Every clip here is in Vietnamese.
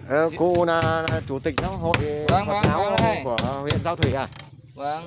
Cô là chủ tịch giáo hội Phật giáo của huyện Giao Thủy à? Vâng.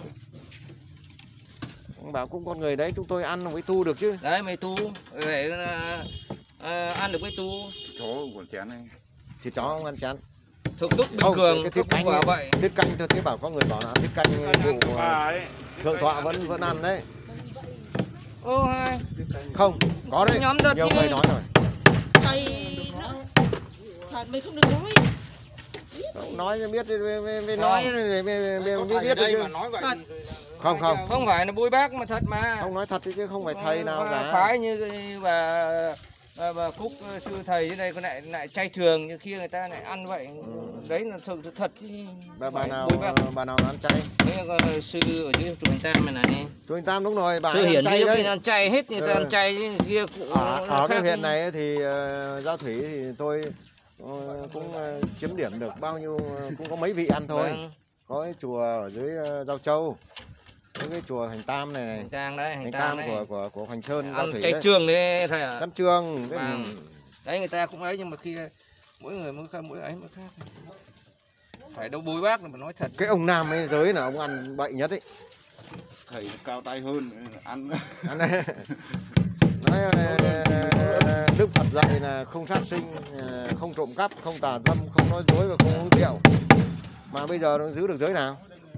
Ông bảo cũng con người đấy, chúng tôi ăn mới tu được chứ. Đấy mày tu, phải ăn được mới tu. Chó còn chén này. Thịt chó không ăn chán. Thực túc bình thường, cái tiết canh vậy. Tiết canh tôi thấy bảo có người bảo là tiết canh vụ thượng tọa vẫn ăn đấy. Ô hai. Không, có đấy. Nhiều người nói rồi. Thầy nó mày không được nói. Không nói cho biết mới nói để mới biết được chứ. Không. Không phải là bôi bác mà thật mà. Không nói thật chứ không phải thầy nào cả. Phái như bà Cúc sư thầy dưới đây còn lại chay trường, như kia người ta lại ăn vậy. Đấy là thật chứ. Bà nào ăn chay? Đấy là sư ở dưới chùa Hành Tam này này. Chùa Hành Tam đúng rồi, bà sư ăn chay đấy. Ăn chay hết, người ta ăn chay chứ kia cũng ở cái huyện này thì Giao Thủy thì tôi cũng chiếm điểm được bao nhiêu, cũng có mấy vị ăn thôi. Vâng. Có cái chùa ở dưới Giao Châu, cái chùa Hành Tam này. Hành Tam đấy, Hành Tam của Hoành Sơn, Giao Thủy chay đấy. trường đấy thầy ạ. Cắt trường. Đấy người ta cũng ấy, nhưng mà khi mỗi người mỗi ấy mỗi khác. Phải đâu bôi bác là mà nói thật. Cái ông Nam ấy giới là ông ăn bậy nhất ấy. Thầy cao tay hơn ăn. Nói Đức Phật dạy là không sát sinh, không trộm cắp, không tà dâm, không nói dối và không uống rượu. Mà bây giờ nó giữ được giới nào?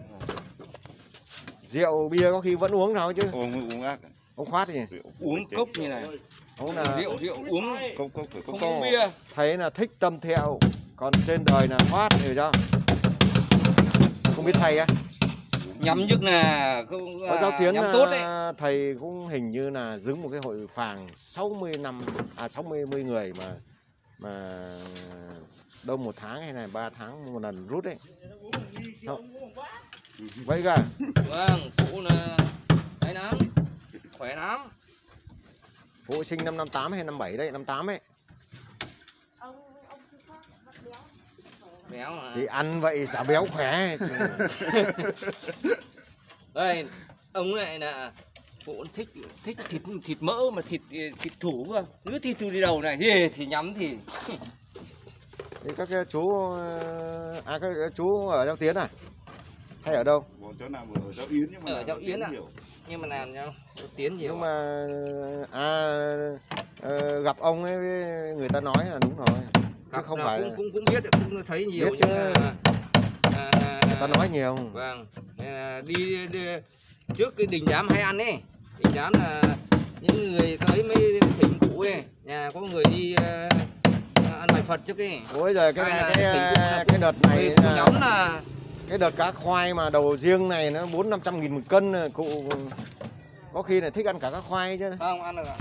Rượu bia có khi vẫn uống nào chứ. Uống ác. Ông khoát gì? Uống cốc như này. Ông là rượu uống không uống bia. Thấy là thích tâm thiệu, còn trên đời là thoát, hiểu chưa? Không biết thầy á. Nhắm nhất là có giáo tiến nhắm tốt đấy. Thầy cũng hình như là đứng một cái hội phàng 60 người mà đâu 1 tháng hay là 3 tháng một lần rút đấy. Không. Vậy cả. Vâng, cụ là đấy lắm, khỏe lắm. Cụ sinh năm 58 hay 57 đấy, 58 ấy. Béo mà. Thì ăn vậy chả béo khỏe. Đây, ông này là cụ thích thịt mỡ mà thịt thủ cơ. Cứ thịt thủ đi đầu này thì nhắm thì. Thì các chú các chú ở Giao Tiến à? Hay ở đâu? Chỗ nào ở Giao Yến nhưng mà ở Giao Yến à? Nhưng mà làm nhau Tiến nhiều. Nhưng mà gặp ông ấy người ta nói là đúng rồi. Chứ không phải cũng biết, cũng thấy nhiều biết chứ. Người ta nói nhiều. Vâng. Đi trước cái đình đám hay ăn ấy. Đình đám là những người tới mới thỉnh cụ ấy, nhà có người đi ăn bài Phật trước ấy. Ôi giời, cái đợt này nhóm là cái đợt cá khoai mà đầu riêng này nó 400-500 nghìn 1 cân, cụ có khi là thích ăn cả cá khoai chứ. Không ăn được ạ.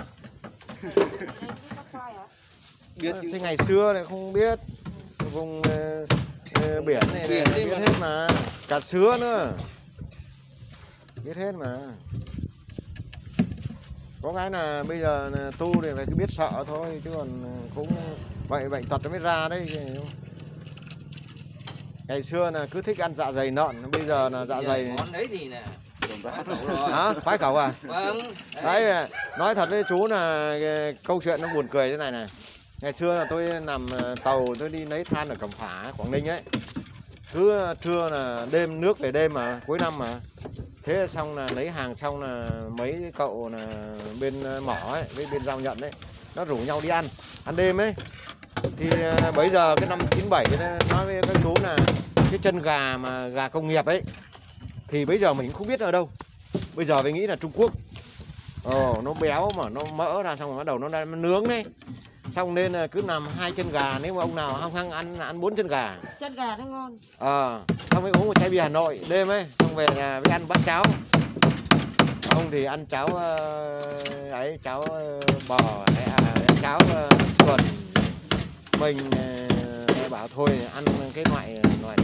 Biết thế ngày xưa này không biết, vùng biển này biết hết mà, cả sứa nữa biết hết mà. Có cái là bây giờ là tu thì phải cứ biết sợ thôi, chứ còn cũng bệnh tật nó mới ra đấy. Ngày xưa là cứ thích ăn dạ dày lợn, bây giờ là dạ dày món đấy thì là khoái khẩu à? Vâng. Đấy, nói thật với chú là câu chuyện nó buồn cười thế này này. Ngày xưa là tôi nằm tàu, tôi đi lấy than ở Cẩm Phả, Quảng Ninh ấy. Cứ trưa là đêm nước về đêm mà, cuối năm mà. Thế xong là lấy hàng xong là mấy cậu là bên mỏ ấy, với bên giao nhận ấy, nó rủ nhau đi ăn đêm ấy. Thì bây giờ cái năm 97 nói với các chú là cái chân gà mà gà công nghiệp ấy thì bây giờ mình không biết ở đâu. Bây giờ mình nghĩ là Trung Quốc. Nó béo mà nó mỡ ra, xong rồi bắt đầu nó nướng đấy. Xong nên là cứ làm 2 chân gà, nếu mà ông nào hăng hăng ăn 4 chân gà. Chân gà nó ngon. Xong mới uống một chai bia Hà Nội đêm ấy, xong về nhà mới ăn bát cháo. Ông thì ăn cháo cháo bò hay ăn cháo sườn. Mình bảo thôi ăn cái loại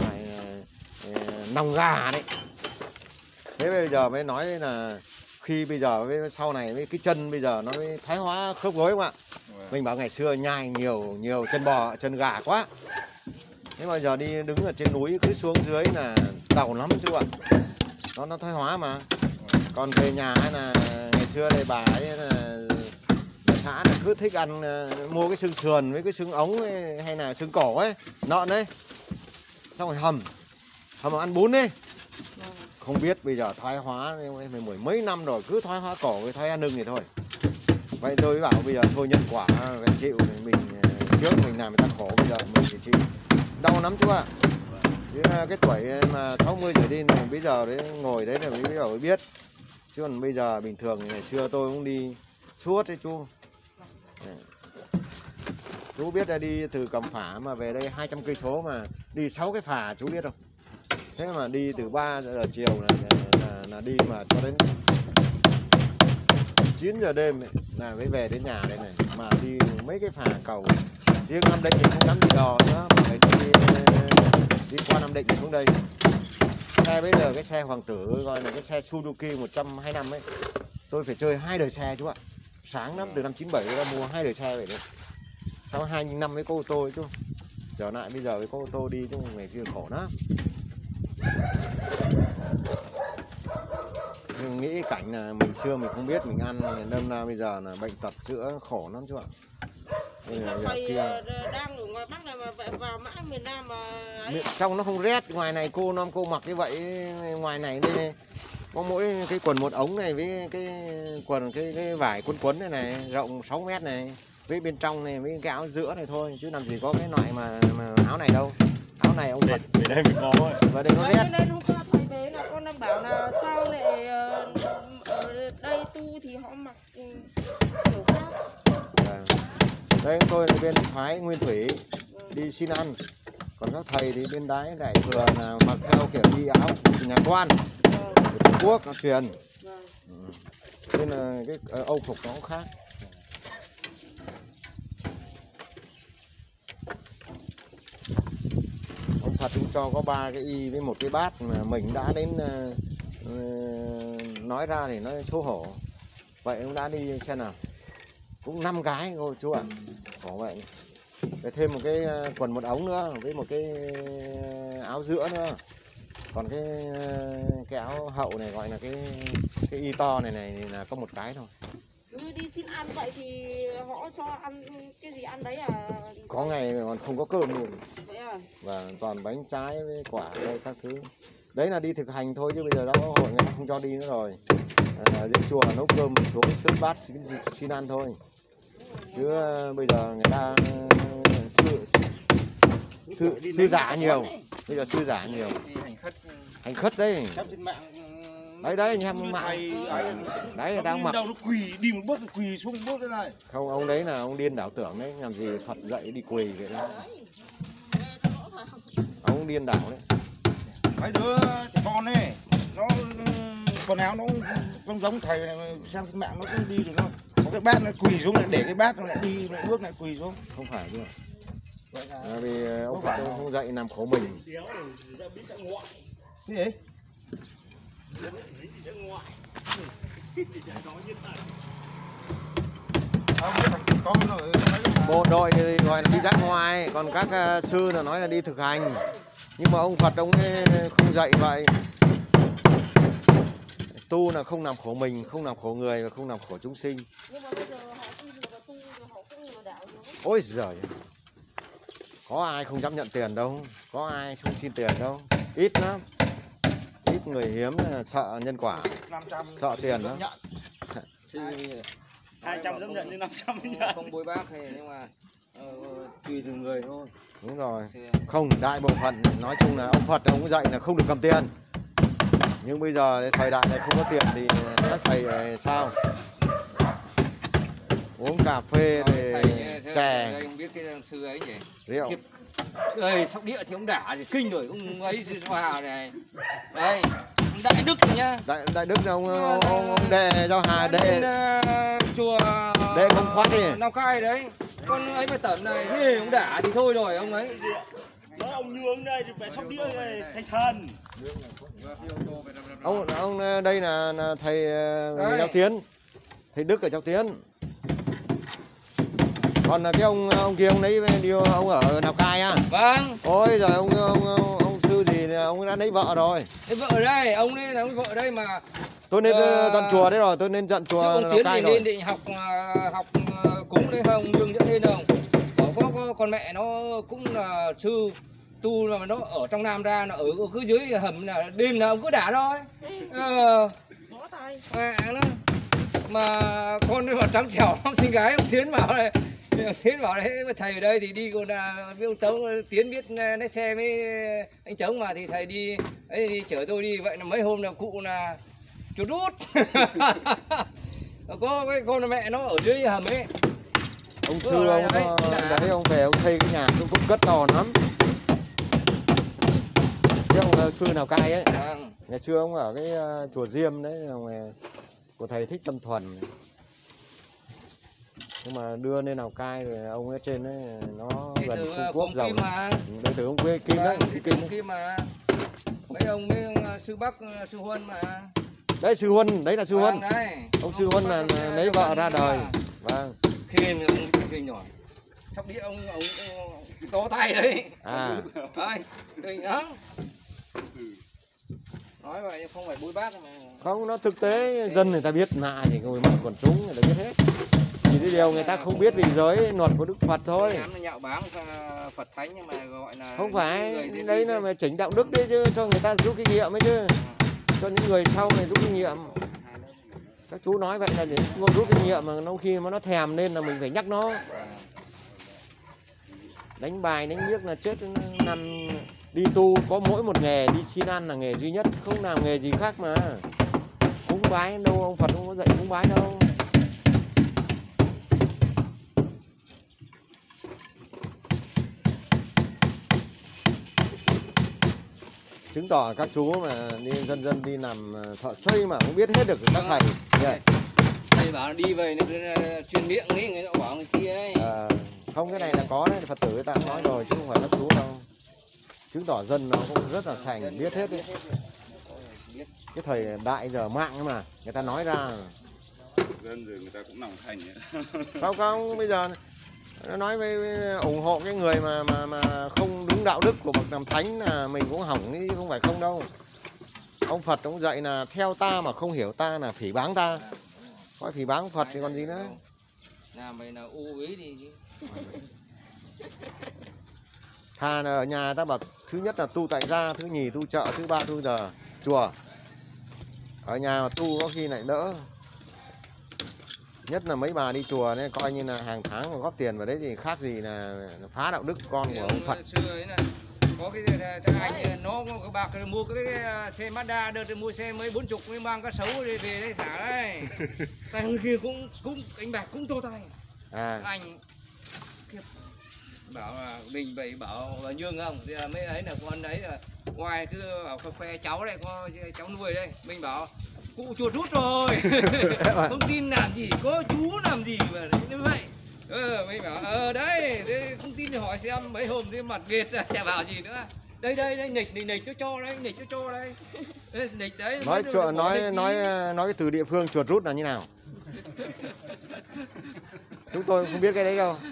nòng gà đấy. Thế bây giờ mới nói là khi bây giờ với sau này với cái chân bây giờ nó mới thoái hóa khớp gối không ạ? Mình bảo ngày xưa nhai nhiều chân bò, chân gà quá. Thế bây giờ đi đứng ở trên núi cứ xuống dưới là đau lắm chứ ạ. Nó thoái hóa mà. Còn về nhà là ngày xưa đây bà ấy là xã là cứ thích ăn mua cái xương sườn với cái xương ống ấy, hay là xương cổ ấy, lợn đấy. Xong rồi hầm ăn bún đi. Không biết bây giờ thoái hóa mười mấy năm rồi cứ thoái hóa cổ với thoái hóa lưng này thôi. Vậy tôi mới bảo bây giờ thôi nhân quả phải chịu, mình trước mình làm người ta khổ, bây giờ mình phải chịu. Đau lắm chú ạ. Chứ cái tuổi mà 60 trở đi này bây giờ đấy ngồi đấy là bây giờ mới biết. Chứ còn bây giờ bình thường ngày xưa tôi cũng đi suốt đấy chú. Chú biết là đi từ Cẩm Phả mà về đây 200 cây số mà đi 6 cái phà chú biết không? Thế mà đi từ 3 giờ chiều là đi mà cho đến 9 giờ đêm ấy, là mới về đến nhà đây này, mà đi mấy cái phà cầu. Riêng Nam Định thì không dám đi đò nữa, mà phải đi qua Nam Định xuống đây. Xe bây giờ cái xe Hoàng Tử gọi là cái xe Suzuki 125 ấy, tôi phải chơi 2 đời xe chú ạ. Sáng lắm, từ năm 97 tôi đã mua 2 đời xe vậy đấy. Sau 2 năm với có ô tô ấy chú. Trở lại bây giờ với có ô tô đi chứ ngày kia khổ lắm. Nhưng nghĩ cảnh là mình xưa mình không biết mình ăn, đâm ra bây giờ là bệnh tật chữa khổ lắm chú ạ. Thầy đang ở ngoài Bắc này mà vào mãi miền Nam mà ấy. Trong nó không rét, ngoài này cô mặc như vậy, ngoài này đây có mỗi cái quần một ống này với cái quần cái vải quấn này này rộng 6 mét này, với bên trong này với cái áo giữa này thôi, chứ làm gì có cái loại mà áo này đâu. Áo này ông Phật về đây mình có thôi. và đây nó rét. Nên hôm qua thầy thế là con đang bảo là sao lại ở đây tu thì họ mặc kiểu khác. Đây tôi là bên phái Nguyên Thủy đi xin ăn, còn các thầy thì bên Đái Đại Thừa là mặc theo kiểu đi áo nhà quan của Trung Quốc nó truyền. Nên là cái âu phục nó cũng khác. Ông Phật cũng cho có 3 cái y với 1 cái bát, mà mình đã đến nói ra thì nó xấu hổ. Vậy ông đã đi xem nào, cũng 5 cái thôi chú ạ. Có vậy. Để thêm một cái quần một ống nữa với một cái áo giữa nữa. Còn cái áo hậu này gọi là cái y to này là có 1 cái thôi. Cứ đi xin ăn vậy thì họ cho ăn cái gì ăn đấy à? Có ngày còn không có cơm luôn. Vậy à? Và toàn bánh trái với quả đây các thứ. Đấy là đi thực hành thôi, chứ bây giờ giáo hội người ta không cho đi nữa rồi. Đến chùa nấu cơm xuống sớt bát xin ăn thôi. Chứ bây giờ người ta sư giả nhiều. Bây giờ sư giả nhiều. Hành khất đấy. Đấy em mạng. Đấy người ta mặc. Đâu nó quỳ đi một bước quỳ xuống một bước thế này. Không, ông đấy là ông điên đảo tưởng đấy, làm gì Phật dạy đi quỳ vậy đó. Ông điên đảo đấy. Mấy đứa trẻ con này nó quần áo nó không giống thầy này, xem cái mạng nó cũng đi được đâu. Có cái bát nó quỳ xuống lại để cái bát nó lại đi lại bước lại quỳ xuống. Không phải chứ. Vì ông Phật không dạy làm khổ mình. Cái gì? Bộ đội thì gọi là đi dã ngoại, còn các sư là nói là đi thực hành. Nhưng mà ông Phật ông ấy không dạy vậy. Tu là không làm khổ mình, không làm khổ người và không làm khổ chúng sinh. Nhưng mà bây giờ họ tu rồi họ cũng lừa đảo rồi. Ôi giời, có ai không dám nhận tiền đâu, có ai không xin tiền đâu, ít lắm. Ít người hiếm sợ nhân quả, sợ tiền đó. 200 dám nhận đến 500 mới nhận. Không bôi bác hay nhưng mà tùy từng người thôi. Đúng rồi. Không, đại bộ phận nói chung là ông Phật ông dạy là không được cầm tiền. Nhưng bây giờ thời đại này không có tiền thì các thầy sao? Uống cà phê thì chè. Đây không biết cái sư ấy nhỉ? Rượu. Ơi, sóc đĩa thì ông đả thì kinh rồi, ông ấy sư hòa này. Đây, Đại Đức nhá. Đại Đức là ông đệ cho Hà đệ chùa đệ Công Khoát đi. Lào Cai đấy. Con ấy phải tẩn này, thế ông đả thì thôi rồi ông ấy. Đó ông Nhường đây thì phải sóc đĩa này, thầy thần. Ông đây là thầy người Giáo Tiến. Thầy Đức ở Giáo Tiến. Còn cái ông kia ông lấy điều ông ở Lào Cai á. Vâng. Ôi giời, ông sư gì ông đã lấy vợ rồi. Lấy vợ ở đây, ông ấy là vợ ở đây mà. Tôi nên tận chùa đấy rồi, tôi nên tận chùa ông Lào Tiến Cai thì rồi. nên định học đây không đường dẫn lên không, có con mẹ nó cũng là sư tu mà nó ở trong Nam ra, nó ở cứ dưới hầm là đêm nào cứ đả thôi. Bỏ tay. Nó mà con nó trắng trẻo xinh gái ông Tiến bảo này, Tiến bảo đấy thầy ở đây thì đi còn là với ông Tống, Tiến biết lái xe với anh Trống mà, thì thầy đi ấy đi chở tôi đi, vậy là mấy hôm là cụ là chuột rút. Có cái con mẹ nó ở dưới hầm ấy. Ông sư ông đấy ông về ông xây cái nhà cũng cất to lắm. Chứ ông sư nào cai ấy. Ngày xưa ông ở cái chùa Diêm đấy của thầy Thích Tâm Thuần. Nhưng mà đưa lên Lào Cai rồi ông ấy trên đấy nó gần Trung Quốc giàu. Đệ tử ông quê Kim đấy, sư Kim mà. Mấy ông với sư Bắc, sư Huân mà. Đấy sư Huân, đấy là sư Huân. Ông sư Huân là lấy vợ ra đời. Vâng. Khiên ông kinh rồi. Sắp đi ông to tay đấy. Thôi, kinh lắm. Nói vậy không phải bôi bác mà. Không, nó thực tế dân người ta biết nạ thì người mặt quần chúng người ta biết hết. Chỉ cái điều người ta không biết vì giới luật của Đức Phật thôi. Nhạo báng Phật thánh nhưng mà gọi là không phải, đấy là mà chỉnh đạo đức đấy chứ, cho người ta rút kinh nghiệm ấy chứ. Cho những người sau này rút kinh nghiệm. Các chú nói vậy là để rút kinh nghiệm mà nó khi mà nó thèm lên là mình phải nhắc nó. Đánh bài, đánh biếc là chết, nằm đi tu có mỗi một nghề, đi xin ăn là nghề duy nhất, không làm nghề gì khác mà. Cúng bái đâu, ông Phật không có dạy cúng bái đâu. Chứng tỏ các chú mà đi dân đi làm thợ xây mà không biết hết được các thầy. Thầy bảo đi về truyền miệng ấy, người ta bảo người kia ấy. Không, cái này là có đấy, Phật tử người ta cũng nói rồi chứ không phải các chú đâu. Chứng tỏ dân nó cũng rất là sành, biết hết đấy. Cái thời đại giờ mạng ấy mà, người ta nói ra. Dân rồi người ta cũng lòng thành ấy. Không, bây giờ nó nói với ủng hộ cái người mà không đúng đạo đức của bậc làm thánh là mình cũng hỏng đi, không phải không đâu. Ông Phật ông dạy là theo ta mà không hiểu ta là phỉ báng ta. Coi phỉ báng Phật thì còn gì nữa. Làm vậy là u ý đi chứ. Thà là ở nhà ta bảo thứ nhất là tu tại gia, thứ nhì tu chợ, thứ ba tu giờ chùa. Ở nhà mà tu có khi lại đỡ. Nhất là mấy bà đi chùa nên coi như là hàng tháng mà góp tiền vào đấy thì khác gì là phá đạo đức con của ông Phật. Xưa ấy là có cái anh nó có bạc mua cái xe Mazda, đợt mua xe mới 40 mới mang cái xấu về đây thả đấy. Tay người kia cũng đánh bạc cũng to tay. Anh bảo là mình vậy bảo là nhương không thì là mấy ấy là con đấy là ngoài cứ bảo khoe cháu đây, có cháu nuôi đây, mình bảo cụ chuột rút rồi. Không tin làm gì, có chú làm gì mà như vậy. Mình bảo đấy không tin thì hỏi xem mấy hôm thì mặt Việt chả bảo gì nữa. Đây nịch cho cho đây. Nịch đấy. Nói cái từ địa phương chuột rút là như nào? Chúng tôi không biết cái đấy đâu.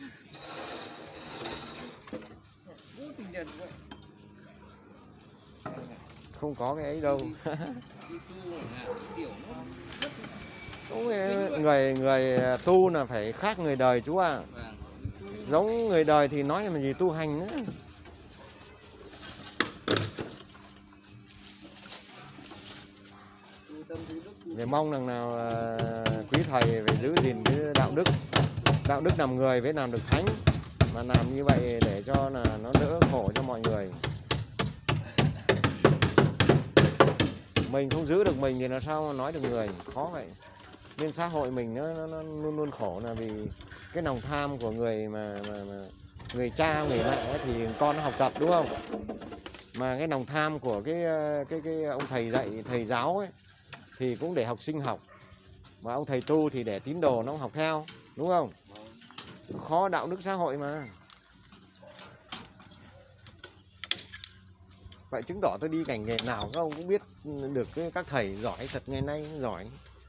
Không có cái ấy đâu. Người tu là phải khác người đời chú ạ. Giống người đời thì nói làm gì tu hành nữa. Để mong rằng nào quý thầy phải giữ gìn cái đạo đức. Đạo đức làm người với làm được thánh. Mà làm như vậy để cho là nó đỡ khổ cho mọi người. Mình không giữ được mình thì làm sao mà nói được người, khó vậy. Nên xã hội mình nó luôn luôn khổ là vì cái lòng tham của người mà người cha người mẹ thì con nó học tập đúng không? Mà cái lòng tham của cái ông thầy dạy, thầy giáo ấy thì cũng để học sinh học. Mà ông thầy tu thì để tín đồ nó học theo, đúng không? Khó đạo đức xã hội mà. Vậy chứng tỏ tôi đi ngành nghề nào các ông cũng biết được các thầy giỏi thật, ngày nay giỏi.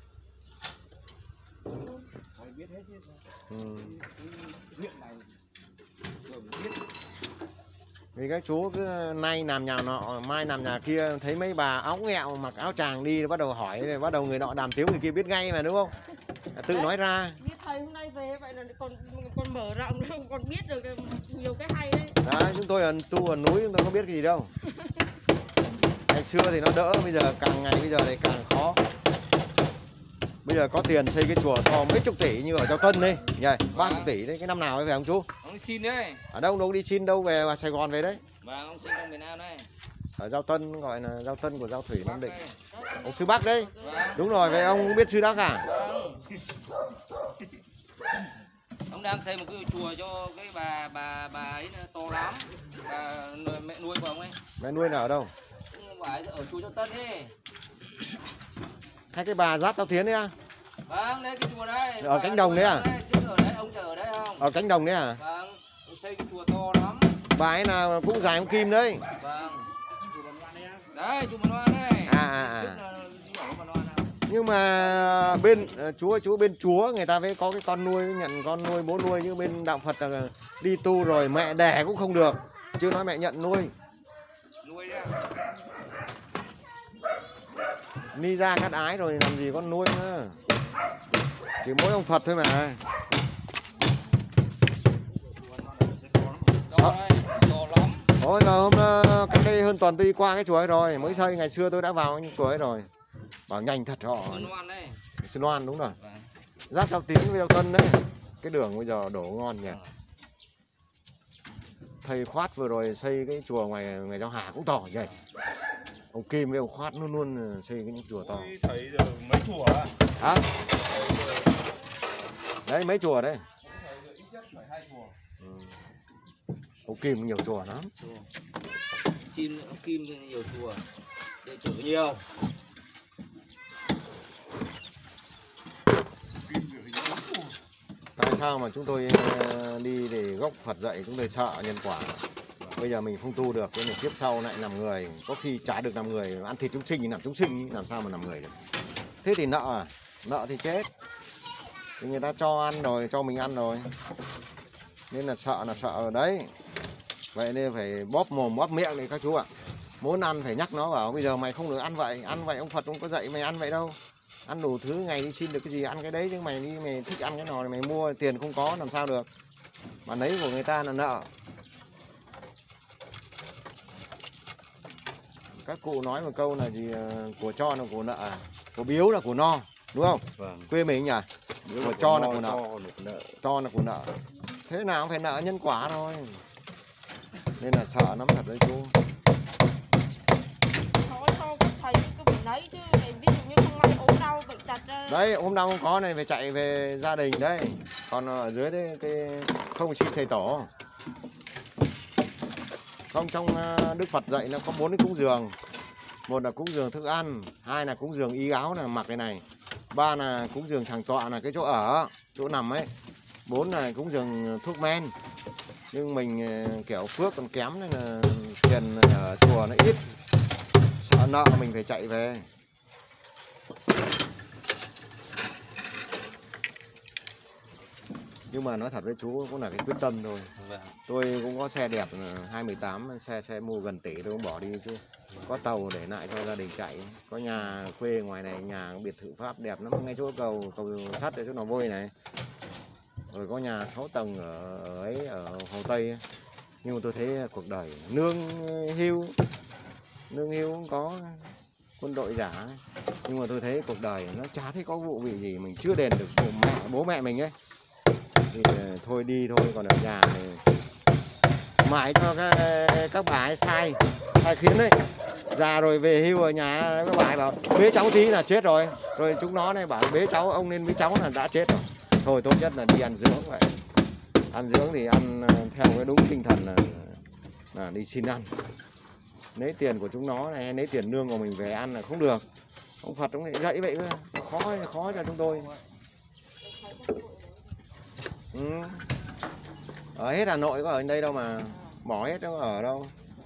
Vì các chú cứ nay làm nhà nọ, mai làm nhà kia, thấy mấy bà áo nghẹo mặc áo tràng đi bắt đầu hỏi, bắt đầu người nọ đàm tiếu người kia biết ngay mà đúng không? Tự nói ra. Như thầy hôm nay về vậy là còn mở rộng còn biết được nhiều cái hay đấy. Đấy, chúng tôi ở tu ở núi chúng tôi có biết cái gì đâu. Ngày xưa thì nó đỡ, bây giờ càng ngày bây giờ thì càng khó. Bây giờ có tiền xây cái chùa to mấy chục tỷ như ở Châu Tân đi, nhỉ? 30 tỷ đấy, cái năm nào ấy về ông chú? Ông xin đấy. Ở đâu đi xin đâu về Sài Gòn về đấy? Vâng, ông xin trong miền Nam đây. Ở Giao Tân, gọi là Giao Tân của Giao Thủy Nam Định. Đây. Ông sư Bắc đấy. Vâng. Đúng rồi, vậy ông cũng biết sư Đắc à? Vâng. Ông đang xây một cái chùa cho cái bà ấy to lắm. Bà mẹ nuôi của ông ấy. Mẹ nuôi là ở đâu? Bà ấy ở chùa Châu Tân ấy. Hay cái bà Giáp Giáo Tiến đấy à? Vâng, đây cái chùa đấy. Ở cánh đồng đấy à? Chứ ở đấy, ông chờ ở đấy không? Ở cánh đồng đấy à? Vâng, ông xây cái chùa to lắm. Bà ấy là cũng dài ông Kim đấy. Vâng. Đấy, chùa Bà Loan đây. À. Tức là ở Bà Loan nào. Nhưng mà bên chúa bên chúa người ta phải có cái con nuôi, nhận con nuôi bố nuôi, nhưng bên đạo Phật là đi tu rồi mẹ đẻ cũng không được, chứ nói mẹ nhận nuôi. Nuôi đấy à? Ni ra cắt ái rồi làm gì con nuôi nữa. Chỉ mỗi ông Phật thôi mà. To đây, to lắm. Ôi giờ hôm cách đây hơn tuần tôi đi qua cái chùa ấy rồi, mới xây, ngày xưa tôi đã vào cái chùa ấy rồi. Bảo nhanh thật họ. Sơn Loan đây. Sơn Loan đúng rồi. Vâng. Giáp Giao Tín với Giao Tân đấy. Cái đường bây giờ đổ ngon nhỉ. Thầy Khoát vừa rồi xây cái chùa ngoài Giao Hà cũng to nhỉ. Ông Kim với ông Khoát luôn luôn xây cái chùa to. Tôi thấy giờ mấy chùa á. Hả? Đấy mấy chùa đấy. Ít nhất phải 2 chùa. Ông Kim nhiều chùa lắm. Chim ông Kim nhiều chùa. Đệ tử nhiều. Tại sao mà chúng tôi đi để gốc Phật dạy chúng tôi sợ nhân quả. Bây giờ mình không tu được, cái kiếp sau lại làm người, có khi trả được làm người, ăn thịt chúng sinh thì làm chúng sinh, làm sao mà làm người được. Thế thì nợ à? Nợ thì chết. Thì người ta cho ăn rồi, cho mình ăn rồi. Nên là sợ ở đấy. Vậy nên phải bóp mồm bóp miệng đấy các chú ạ. Muốn ăn phải nhắc nó bảo bây giờ mày không được ăn vậy ông Phật không có dạy mày ăn vậy đâu. Ăn đủ thứ, ngày đi xin được cái gì ăn cái đấy, chứ mày đi mày thích ăn cái nào thì mày mua, tiền không có làm sao được. Mà lấy của người ta là nợ. Các cụ nói một câu là gì, của cho là của nợ, của biếu là của no, đúng không? Vâng. Quê mình nhỉ? Của cho là của nợ, cho là của nợ. Thế nào cũng phải nợ nhân quả thôi. Nên là sợ lắm thật đấy chú. Thôi sao thầy cứ phải lấy chứ, ví dụ như không may ốm đau bệnh tật. Đấy, hôm nào không có này phải chạy về gia đình đấy. Còn ở dưới đấy cái không xin thầy tổ. Không, trong Đức Phật dạy nó có 4 cái cúng dường. Một là cúng dường thức ăn, 2 là cúng dường y áo là mặc cái này, 3 là cúng dường sàng tọa là cái chỗ ở, chỗ nằm ấy, 4 là cúng dường thuốc men. Nhưng mình kiểu phước còn kém nên là tiền ở chùa nó ít, sợ nợ mình phải chạy về. Nhưng mà nói thật với chú cũng là cái quyết tâm thôi. Vâng. Tôi cũng có xe đẹp 218, xe mua gần tỷ tôi cũng bỏ đi chú. Có tàu để lại cho gia đình chạy. Có nhà quê ngoài này, nhà biệt thự Pháp đẹp lắm, ngay chỗ cầu sắt ở chỗ nào vôi này. Rồi có nhà 6 tầng ở ấy, ở Hồ Tây ấy. Nhưng mà tôi thấy cuộc đời nương hưu cũng có, quân đội giả ấy. Nhưng mà tôi thấy cuộc đời nó chả thấy có vụ việc gì mình chưa đền được bố mẹ mình ấy. Thì thôi đi thôi, còn ở nhà này mãi cho các bà ấy sai khiến đấy. Già rồi về hưu ở nhà các bà ấy bảo bế cháu tí là chết rồi. Rồi chúng nó này bảo bế cháu, ông nên bế cháu là đã chết rồi. Thôi tốt nhất là đi ăn dưỡng vậy. Ăn dưỡng thì ăn theo cái đúng tinh thần là đi xin ăn. Lấy tiền của chúng nó này hay lấy tiền lương của mình về ăn là không được. Ông Phật cũng lại dạy vậy cơ. Khó cho chúng tôi. Ở hết Hà Nội có ở đây đâu mà bỏ hết đâu, ở đâu.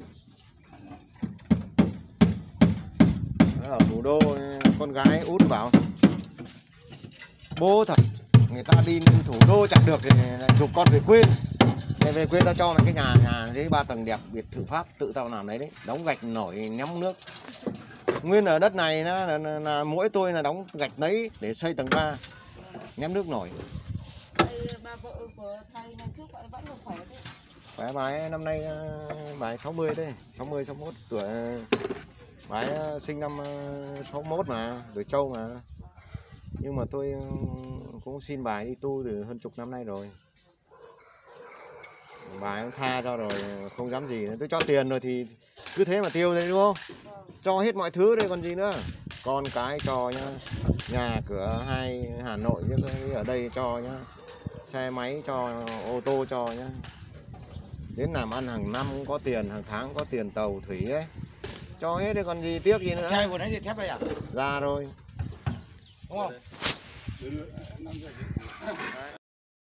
Ở thủ đô con gái út bảo bố thật, người ta đi thủ đô chẳng được thì chụp con về quê. Về quê ta cho mày cái nhà dưới 3 tầng đẹp, biệt thự Pháp tự tao làm đấy, đóng gạch nổi nhắm nước. Nguyên ở đất này là mỗi tôi là đóng gạch lấy để xây tầng 3 nhắm nước nổi. thầy ngày trước vậy vẫn còn khỏe chứ. Khỏe bài năm nay bài 60 đấy, 60 61 tuổi. Bài sinh năm 61 mà, tuổi trâu mà. Nhưng mà tôi cũng xin bài đi tu từ hơn chục năm nay rồi. Bài cũng tha cho rồi, không dám gì nữa. Tôi cho tiền rồi thì cứ thế mà tiêu thôi đúng không? Cho hết mọi thứ đây còn gì nữa. Con cái cho nhá, nhà cửa hai Hà Nội ở đây cho nhá, xe máy cho, ô tô cho nhá. Đến làm ăn hàng năm cũng có tiền, hàng tháng cũng có tiền tàu thủy ấy. Cho hết đấy còn gì tiếc gì nữa. Chai vừa nãy gì thép đây à? Ra rồi. Đúng không?